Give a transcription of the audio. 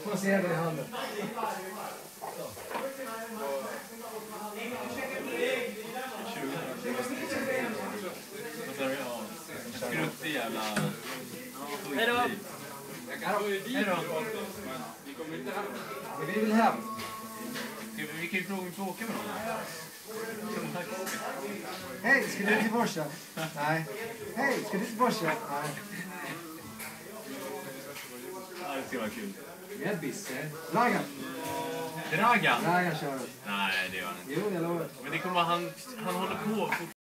Får se den i handen. Skruttig jävla... Hej då! Hej då! Vi vill hem. Vi kan ju fråga om vi får åka med någon. Hej, ska du till Borsa? Nej. Hej, ska du till Borsa? Nej. Ja, det ska vara kul. Mebbis. Dragan. Dragan? Dragan kör. Nej, det gör han inte. Jo, jag lovar. Men det kommer han håller på